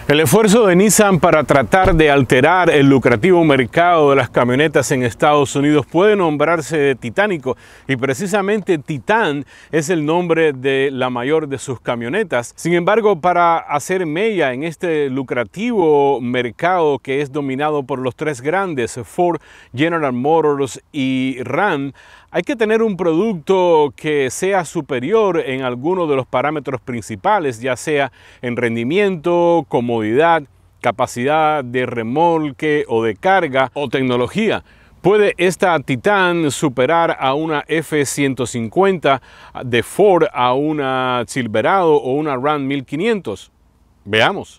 El esfuerzo de Nissan para tratar de alterar el lucrativo mercado de las camionetas en Estados Unidos puede nombrarse titánico, y precisamente Titan es el nombre de la mayor de sus camionetas. Sin embargo, para hacer mella en este lucrativo mercado que es dominado por los tres grandes, Ford, General Motors y Ram, hay que tener un producto que sea superior en alguno de los parámetros principales, ya sea en rendimiento, comodidad, capacidad de remolque o de carga o tecnología. ¿Puede esta Titan superar a una F-150 de Ford, a una Silverado o una Ram 1500? Veamos.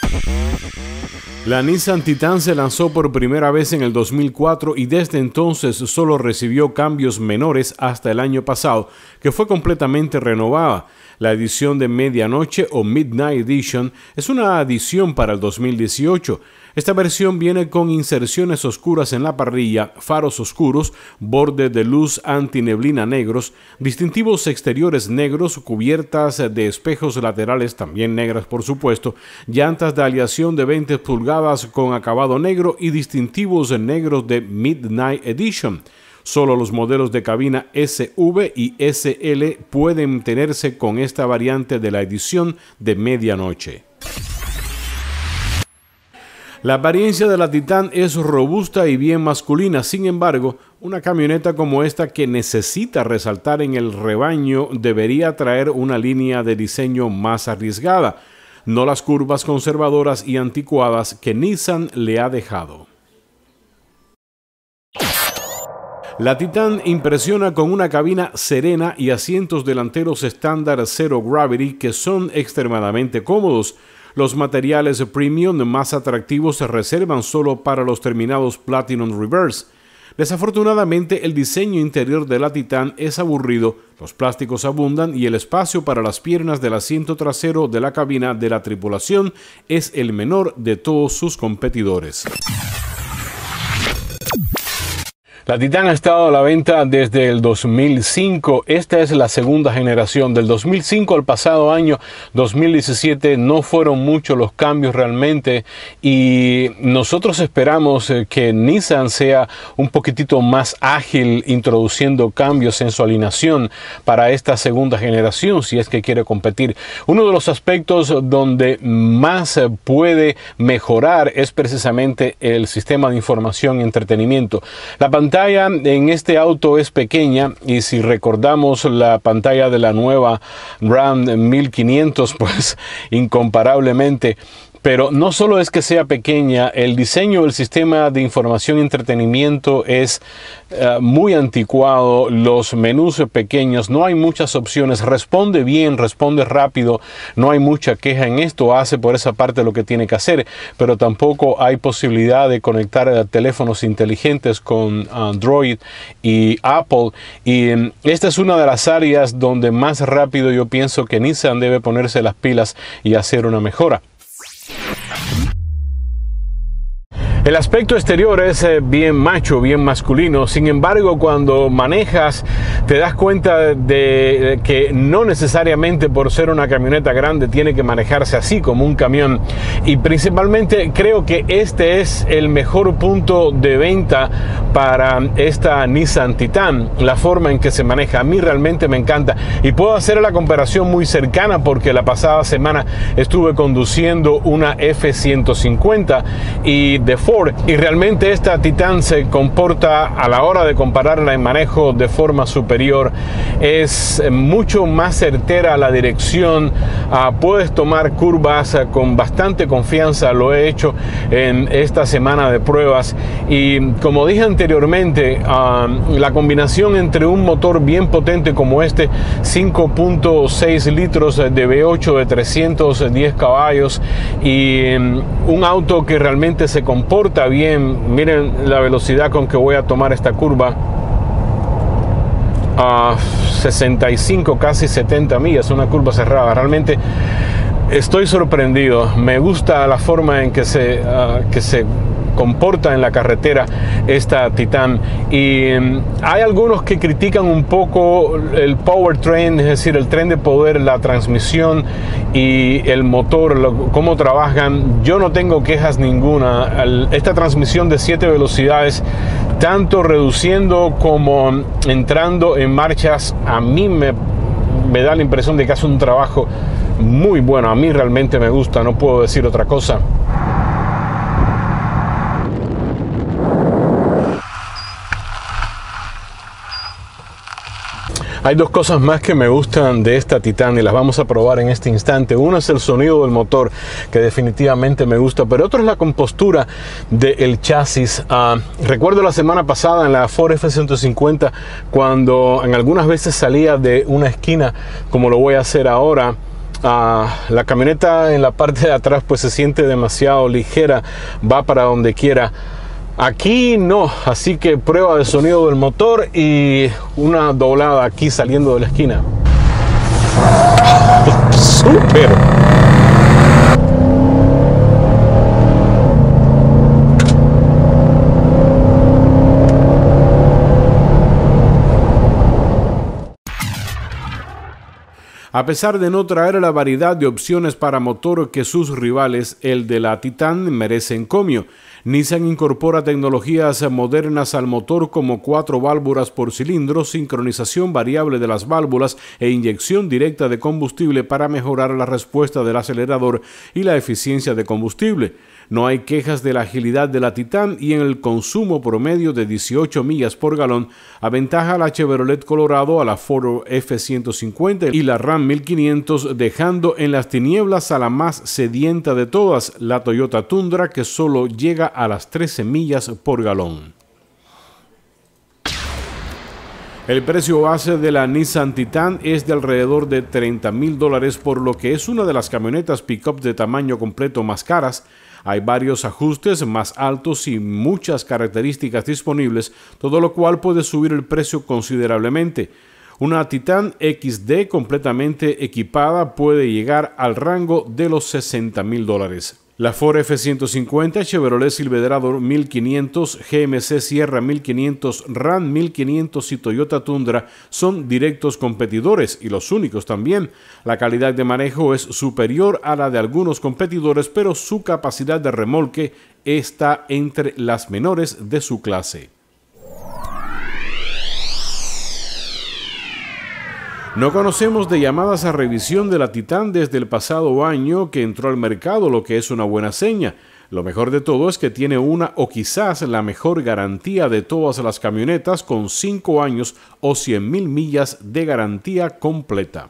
La Nissan Titan se lanzó por primera vez en el 2004 y desde entonces solo recibió cambios menores hasta el año pasado, que fue completamente renovada. La edición de medianoche o Midnight Edition es una adición para el 2018. Esta versión viene con inserciones oscuras en la parrilla, faros oscuros, borde de luz antineblina negros, distintivos exteriores negros, cubiertas de espejos laterales también negras por supuesto, llantas de aleación de 20 pulgadas con acabado negro y distintivos negros de Midnight Edition. Solo los modelos de cabina SV y SL pueden tenerse con esta variante de la edición de medianoche. La apariencia de la Titan es robusta y bien masculina. Sin embargo, una camioneta como esta, que necesita resaltar en el rebaño, debería traer una línea de diseño más arriesgada, no las curvas conservadoras y anticuadas que Nissan le ha dejado. La Titan impresiona con una cabina serena y asientos delanteros estándar Zero Gravity que son extremadamente cómodos. Los materiales premium más atractivos se reservan solo para los terminados Platinum Reverse. Desafortunadamente, el diseño interior de la Titan es aburrido, los plásticos abundan y el espacio para las piernas del asiento trasero de la cabina de la tripulación es el menor de todos sus competidores. La Titan ha estado a la venta desde el 2005. Esta es la segunda generación. Del 2005 al pasado año 2017 no fueron muchos los cambios realmente, y nosotros esperamos que Nissan sea un poquitito más ágil introduciendo cambios en su alineación para esta segunda generación si es que quiere competir. Uno de los aspectos donde más puede mejorar es precisamente el sistema de información y entretenimiento. La pantalla en este auto es pequeña, y si recordamos la pantalla de la nueva Ram 1500, pues incomparablemente. Pero no solo es que sea pequeña, el diseño del sistema de información y entretenimiento es muy anticuado, los menús pequeños, no hay muchas opciones, responde bien, responde rápido, no hay mucha queja en esto, hace por esa parte lo que tiene que hacer, pero tampoco hay posibilidad de conectar teléfonos inteligentes con Android y Apple, y esta es una de las áreas donde más rápido yo pienso que Nissan debe ponerse las pilas y hacer una mejora. El aspecto exterior es bien macho, bien masculino. Sin embargo, cuando manejas te das cuenta de que no necesariamente por ser una camioneta grande tiene que manejarse así como un camión. Y principalmente creo que este es el mejor punto de venta para esta Nissan Titan. La forma en que se maneja a mí realmente me encanta. Y puedo hacer la comparación muy cercana porque la pasada semana estuve conduciendo una F-150 y de Ford. Y realmente esta Titan se comporta, a la hora de compararla en manejo, de forma superior. Es mucho más certera a la dirección, puedes tomar curvas con bastante confianza, lo he hecho en esta semana de pruebas, y como dije anteriormente, la combinación entre un motor bien potente como este, 5.6 litros de V8 de 310 caballos, y un auto que realmente se comporta bien. Miren la velocidad con que voy a tomar esta curva, a 65, casi 70 millas, una curva cerrada. Realmente estoy sorprendido, me gusta la forma en que se comporta en la carretera esta Titan. Y hay algunos que critican un poco el powertrain, es decir, el tren de poder, la transmisión y el motor, cómo trabajan. Yo no tengo quejas ninguna. Esta transmisión de 7 velocidades, tanto reduciendo como entrando en marchas, a mí me da la impresión de que hace un trabajo muy bueno. A mí realmente me gusta, no puedo decir otra cosa. Hay dos cosas más que me gustan de esta Titan y las vamos a probar en este instante. Uno es el sonido del motor, que definitivamente me gusta, pero otro es la compostura del chasis. Recuerdo la semana pasada en la Ford F-150, cuando en algunas veces salía de una esquina, como lo voy a hacer ahora, la camioneta en la parte de atrás pues se siente demasiado ligera, va para donde quiera. Aquí no, así que prueba de sonido del motor y una doblada aquí saliendo de la esquina. ¡Súper! A pesar de no traer la variedad de opciones para motor que sus rivales, el de la Titan merece encomio. Nissan incorpora tecnologías modernas al motor como 4 válvulas por cilindro, sincronización variable de las válvulas e inyección directa de combustible para mejorar la respuesta del acelerador y la eficiencia de combustible. No hay quejas de la agilidad de la Titan y en el consumo promedio de 18 millas por galón aventaja a la Chevrolet Colorado, a la Ford F-150 y la Ram 1500, dejando en las tinieblas a la más sedienta de todas, la Toyota Tundra, que solo llega a las 13 millas por galón. El precio base de la Nissan Titan es de alrededor de $30,000, por lo que es una de las camionetas pick-up de tamaño completo más caras. Hay varios ajustes más altos y muchas características disponibles, todo lo cual puede subir el precio considerablemente. Una Titan XD completamente equipada puede llegar al rango de los $60,000. La Ford F-150, Chevrolet Silverado 1500, GMC Sierra 1500, Ram 1500 y Toyota Tundra son directos competidores y los únicos también. La calidad de manejo es superior a la de algunos competidores, pero su capacidad de remolque está entre las menores de su clase. No conocemos de llamadas a revisión de la Titan desde el pasado año que entró al mercado, lo que es una buena seña. Lo mejor de todo es que tiene una o quizás la mejor garantía de todas las camionetas, con 5 años o 100,000 millas de garantía completa.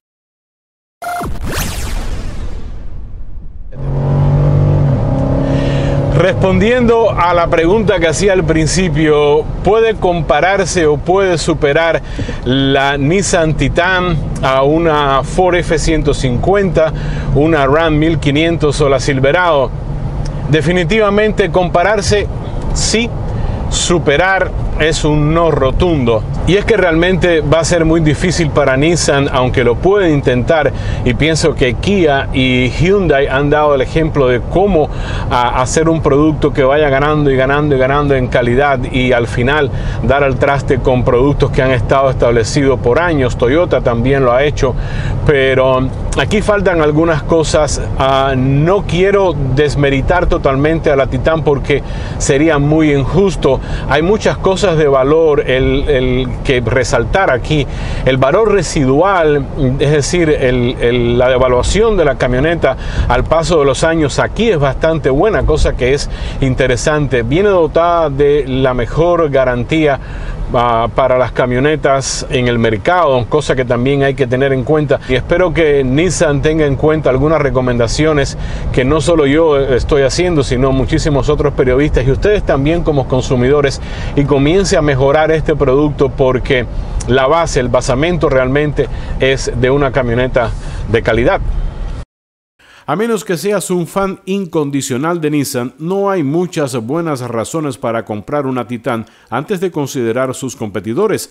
Respondiendo a la pregunta que hacía al principio, ¿puede compararse o puede superar la Nissan Titan a una Ford F-150, una Ram 1500 o la Silverado? Definitivamente compararse sí, superar es un no rotundo. Y es que realmente va a ser muy difícil para Nissan, aunque lo puede intentar, y pienso que Kia y Hyundai han dado el ejemplo de cómo hacer un producto que vaya ganando y ganando y ganando en calidad y al final dar al traste con productos que han estado establecidos por años. Toyota también lo ha hecho, pero aquí faltan algunas cosas. No quiero desmeritar totalmente a la Titan porque sería muy injusto. Hay muchas cosas de valor el que resaltar aquí. El valor residual, es decir, la devaluación de la camioneta al paso de los años aquí es bastante buena, cosa que es interesante. Viene dotada de la mejor garantía para las camionetas en el mercado, cosa que también hay que tener en cuenta, y espero que Nissan tenga en cuenta algunas recomendaciones que no solo yo estoy haciendo, sino muchísimos otros periodistas y ustedes también como consumidores, y comience a mejorar este producto, porque la base, el basamento realmente es de una camioneta de calidad. A menos que seas un fan incondicional de Nissan, no hay muchas buenas razones para comprar una Titan antes de considerar sus competidores.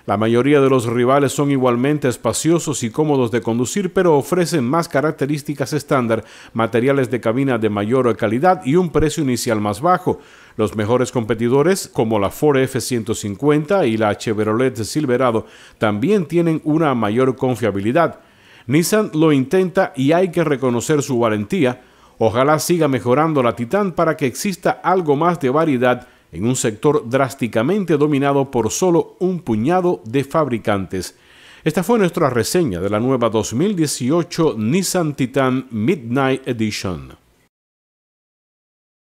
La mayoría de los rivales son igualmente espaciosos y cómodos de conducir, pero ofrecen más características estándar, materiales de cabina de mayor calidad y un precio inicial más bajo. Los mejores competidores, como la Ford F-150 y la Chevrolet Silverado, también tienen una mayor confiabilidad. Nissan lo intenta y hay que reconocer su valentía. Ojalá siga mejorando la Titan para que exista algo más de variedad en un sector drásticamente dominado por solo un puñado de fabricantes. Esta fue nuestra reseña de la nueva 2018 Nissan Titan Midnight Edition.